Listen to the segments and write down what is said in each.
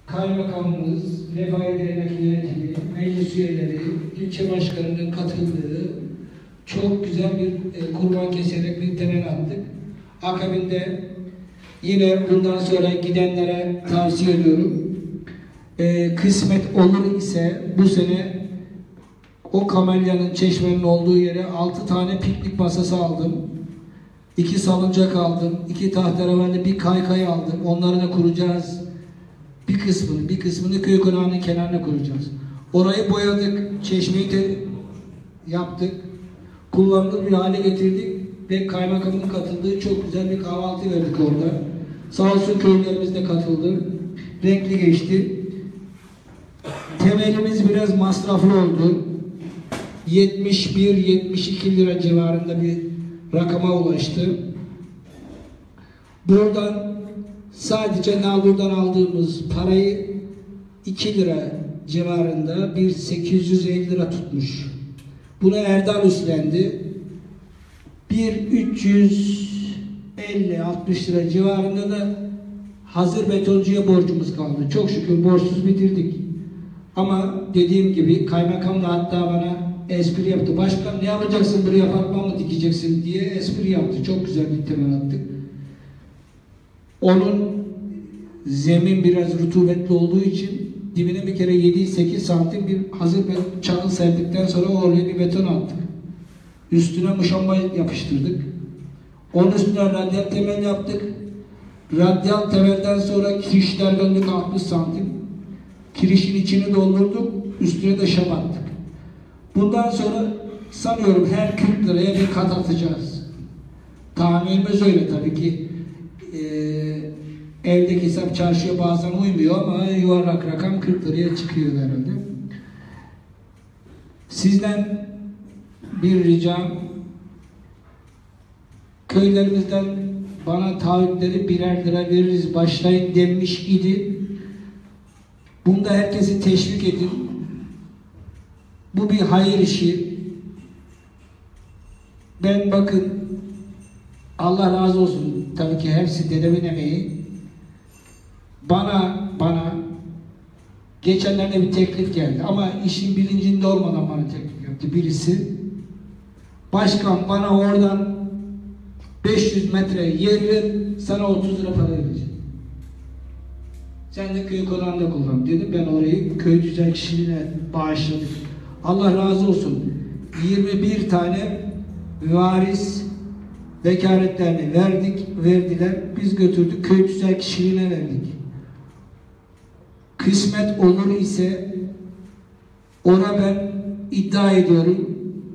Kaymakamımız, Refah Dernek Yönetimi, meclis üyeleri, ilçe başkanının katıldığı çok güzel bir kurban keserek bir temel attık. Akabinde yine bundan sonra gidenlere tavsiye ediyorum. Kısmet olur ise bu sene o kamelyanın, çeşmenin olduğu yere 6 tane piknik masası aldım. 2 salıncak aldım. 2 tahterevalli, bir kaykay aldım. Onları da kuracağız. Bir kısmını köy konağının kenarına kuracağız. Orayı boyadık. Çeşmeyi de yaptık. Kullanılır bir hale getirdik ve kaymakamın katıldığı çok güzel bir kahvaltı verdik orada. Sağ olsun köylerimiz de katıldı. Renkli geçti. Temelimiz biraz masraflı oldu. 71-72 lira civarında bir rakama ulaştı. Buradan sadece nalburdan aldığımız parayı 2 lira civarında bir 850 lira tutmuş. Buna Erdal üstlendi. Bir 350-60 lira civarında da hazır betoncuya borcumuz kaldı. Çok şükür borçsuz bitirdik. Ama dediğim gibi kaymakam da hatta bana espri yaptı. Başkan ne yapacaksın, buraya apartman mı dikeceksin diye espri yaptı. Çok güzel bir temel attık. Onun zemin biraz rutubetli olduğu için dibine bir kere 7-8 santim bir hazır çakıl serdikten sonra oraya bir beton attık. Üstüne muşamba yapıştırdık. Onun üstüne radyal temel yaptık. Radyal temelden sonra kirişler döndük 60 santim. Kirişin içini doldurduk. Üstüne de şam attık. Bundan sonra sanıyorum her 40 liraya bir kat atacağız. Tahminimiz öyle tabii ki. Evdeki hesap çarşıya bazen uymuyor ama yuvarlak rakam 40 liraya çıkıyor herhalde. Sizden bir ricam, köylerimizden bana taahhütleri birer lira veririz, başlayın denmiş idi. Bunda herkesi teşvik edin. Bu bir hayır işi. Ben bakın, Allah razı olsun, tabii ki hepsi dedemin emeği. Bana geçenlerde bir teklif geldi ama işin bilincinde olmadan bana teklif yaptı birisi. Başkan bana oradan 500 metre yer ver, sana 30 lira para vereceğim. Sen de köy konağında kullan dedim. Ben orayı köy düzen kişiliğine bağışladım. Allah razı olsun. 21 tane varis vekaletlerini verdiler. Biz götürdük, köy düzen kişiliğine verdik. Kısmet olur ise ona ben iddia ediyorum,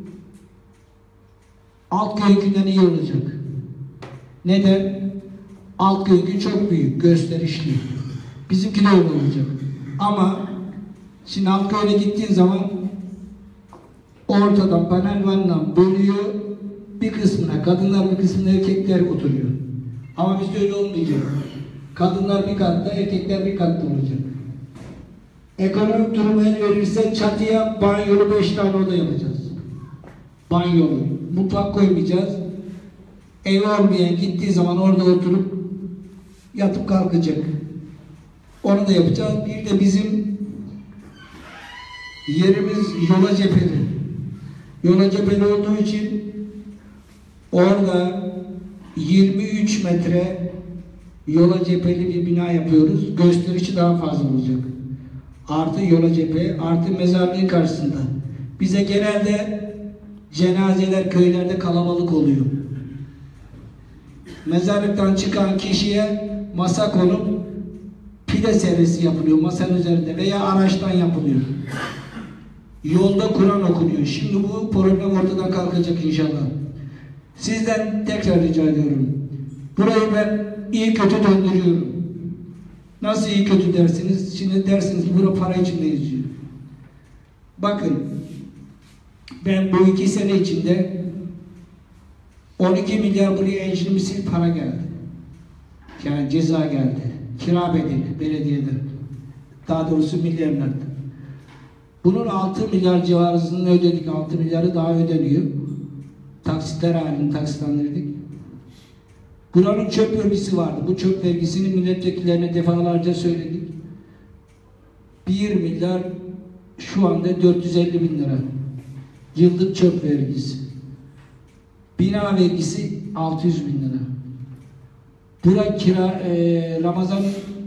Altköy'ünden iyi olacak. Neden? Altköy çok büyük, gösterişli. Bizimki de öyle olacak. Ama şimdi Altköy'e gittiğin zaman ortadan panel vanla bölüyor. Bir kısmına kadınlar, bir kısmına erkekler oturuyor. Ama bizde öyle olmayacak. Kadınlar bir katta, erkekler bir katta olacak. Ekonomik durumu el verirse çatıya banyolu 5 tane oda yapacağız. Banyolu. Mutfak koymayacağız. Ev olmayan gittiği zaman orada oturup yatıp kalkacak. Onu da yapacağız. Bir de bizim yerimiz yola cepheli. Yola cepheli olduğu için orada 23 metre yola cepheli bir bina yapıyoruz. Gösterişi daha fazla olacak. Artı yola cephe, artı mezarlığın karşısında. Bize genelde cenazeler köylerde kalabalık oluyor. Mezarlıktan çıkan kişiye masa konup pide servisi yapılıyor masanın üzerinde veya araçtan yapılıyor. Yolda Kur'an okunuyor. Şimdi bu problem ortadan kalkacak inşallah. Sizden tekrar rica ediyorum. Burayı ben iyi kötü döndürüyorum. Nasıl iyi kötü dersiniz? Şimdi dersiniz ki bura para içinde yüzüyor. Bakın, ben bu 2 sene içinde 12 milyar buraya encil para geldi. Yani ceza geldi. Kira bedeli belediyeden. Daha doğrusu milyarlardan. Bunun 6 milyar civarısını ödedik. 6 milyarı daha ödeniyor. Taksitler halini taksitlendirdik. Buranın çöp vergisi vardı. Bu çöp vergisini milletvekillerine defalarca söyledik. 1 milyar şu anda 450 bin lira. Yıllık çöp vergisi. Bina vergisi 600 bin lira. Bura kira, Ramazan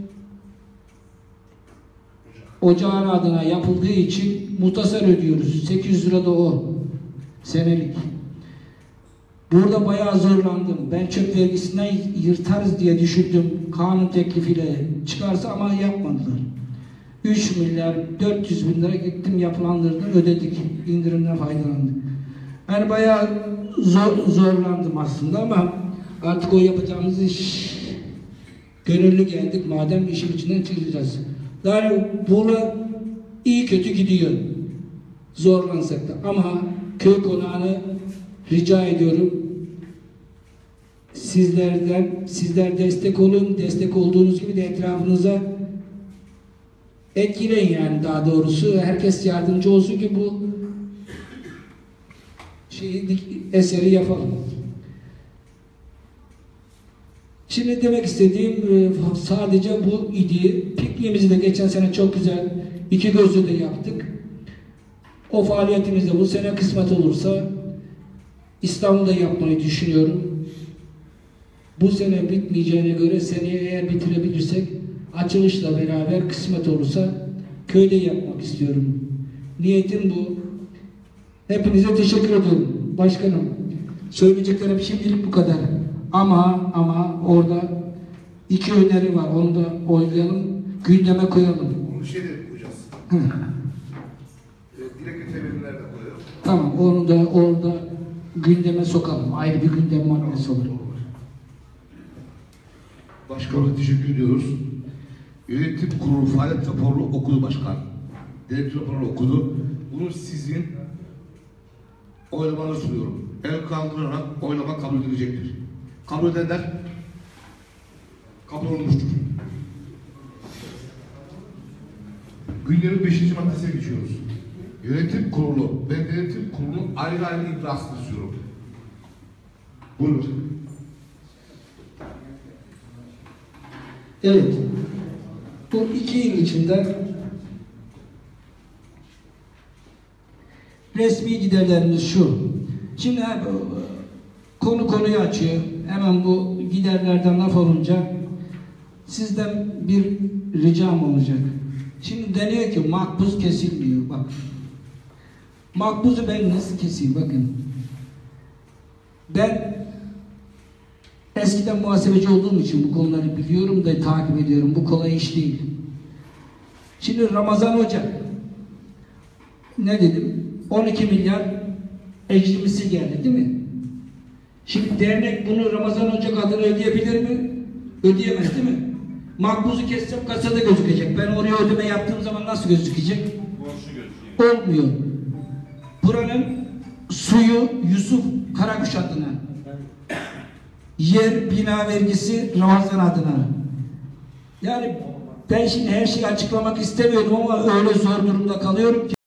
ocağın adına yapıldığı için muhtasar ödüyoruz. 800 lira da o. Senelik. Burada bayağı zorlandım. Ben çöp vergisinden yırtarız diye düşündüm. Kanun teklifiyle çıkarsa ama yapmadılar. 3 milyar 400 bin lira gittim yapılandırdım, ödedik. İndirimden faydalandık. Yani bayağı zorlandım aslında ama artık o yapacağımız iş gönüllü geldik. Madem işin içinden çıkacağız. Yani burada iyi kötü gidiyor. Zorlansak da. Ama köy konağını rica ediyorum. Sizler destek olun. Destek olduğunuz gibi de etrafınıza etkileyin yani daha doğrusu. Herkes yardımcı olsun ki bu eseri yapalım. Şimdi demek istediğim sadece bu idi. Pikniğimizi de geçen sene çok güzel 2 gözle de yaptık. O faaliyetimizde bu sene kısmet olursa İstanbul'da yapmayı düşünüyorum. Bu sene bitmeyeceğine göre seneye eğer bitirebilirsek açılışla beraber kısmet olursa köyde yapmak istiyorum. Niyetim bu. Hepinize teşekkür ediyorum. Başkanım, söyleyeceklerim şimdilik bu kadar. Ama orada 2 öneri var. Onu da oylayalım, gündeme koyalım. Onu de koyacağız. Dilek öteverimler de koyalım. Tamam, onu da orada gündeme sokalım. Ayrı bir gündem maddesi olur. Başkan'a teşekkür ediyoruz. Yönetim kurulu faaliyet raporunu okudu başkan. Yönetim raporunu okudu. Bunu sizin oylamanı sunuyorum. El kaldırarak oylama kabul edilecektir. Kabul edenler kabul olmuştur. Günlerin 5. maddesine geçiyoruz. Yönetim kurulu. Ben yönetim kurulu ayrı iddiasını istiyorum. Buyurun. Evet. Bu 2 yıl içinde resmi giderlerimiz şu. Şimdi konuyu açıyor. Hemen bu giderlerden laf olunca sizden bir ricam olacak. Şimdi deniyor ki makbuz kesilmiyor. Bak. Makbuzu ben nasıl keseyim? Bakın. Ben eskiden muhasebeci olduğum için bu konuları biliyorum da takip ediyorum. Bu kolay iş değil. Şimdi Ramazan Hoca ne dedim? 12 milyar ecrimisi geldi değil mi? Şimdi dernek bunu Ramazan Hoca adına ödeyebilir mi? Ödeyemez değil mi? Makbuzu kessem kasada gözükecek. Ben oraya ödeme yaptığım zaman nasıl gözükecek? Olmuyor. Buranın suyu Yusuf Karakuş adına. Yer bina vergisi Ramazan adına. Yani ben şimdi her şeyi açıklamak istemiyorum ama öyle zor durumda kalıyorum ki